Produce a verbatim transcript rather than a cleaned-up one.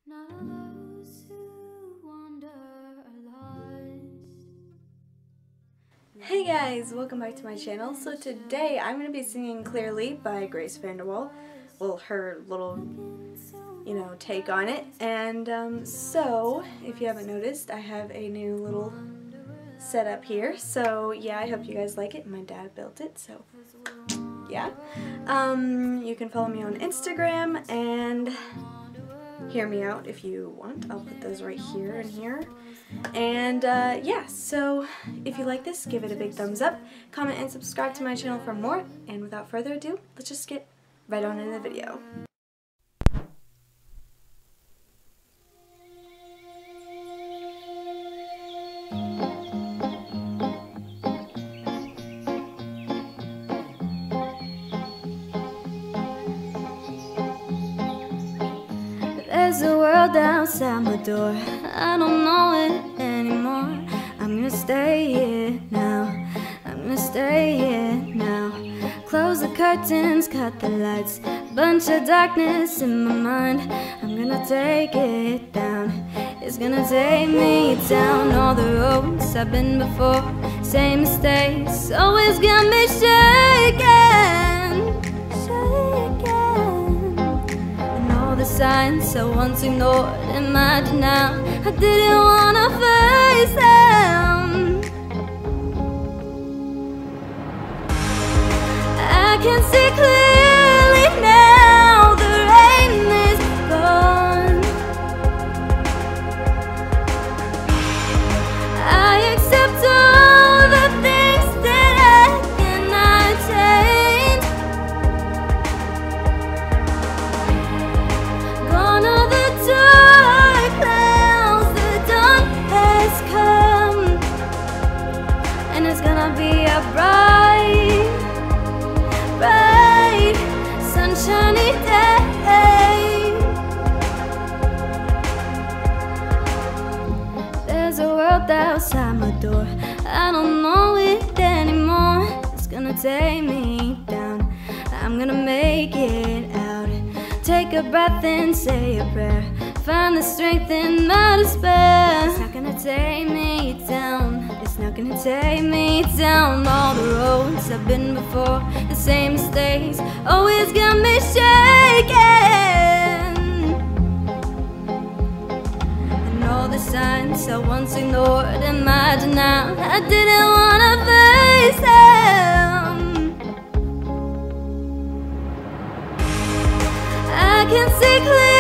Not all those who wander are lost. Hey guys, welcome back to my channel. So today I'm going to be singing Clearly by Vanderwaal. Well, her little, you know, take on it. And um, so, if you haven't noticed, I have a new little setup here. So yeah, I hope you guys like it. My dad built it, so yeah. Um, you can follow me on Instagram and hear me out if you want. I'll put those right here and here. And uh, yeah, so if you like this, give it a big thumbs up, comment and subscribe to my channel for more. And without further ado, let's just get right on in the video. There's a world outside my door, I don't know it anymore. I'm gonna stay here now, I'm gonna stay here now. Close the curtains, cut the lights, bunch of darkness in my mind. I'm gonna take it down, it's gonna take me down. All the roads I've been before, same mistakes, always got me shaking, shaking. And all the signs I once ignored, imagine now, I didn't wanna face them. I can see clearly now, the rain is gone. I accept all the things that I cannot change. Gone are the dark clouds, the dawn has come, and it's gonna be a bright, bright, sunshiny day. There's a world outside my door, I don't know it anymore. It's gonna take me down, I'm gonna make it out. Take a breath and say a prayer, find the strength in my despair. It's not gonna take me down, it's not gonna take me down. All the roads I've been before, the same mistakes, always got me shaking. And all the signs I once ignored, imagine now, I didn't wanna face them. I can see clearly